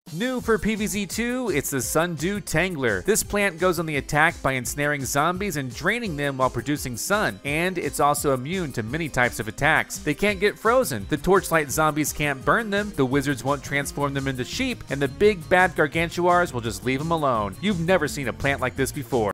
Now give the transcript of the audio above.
New for PvZ2, it's the Sundew Tangler. This plant goes on the attack by ensnaring zombies and draining them while producing sun, and it's also immune to many types of attacks. They can't get frozen, the torchlight zombies can't burn them, the wizards won't transform them into sheep, and the big bad gargantuars will just leave them alone. You've never seen a plant like this before.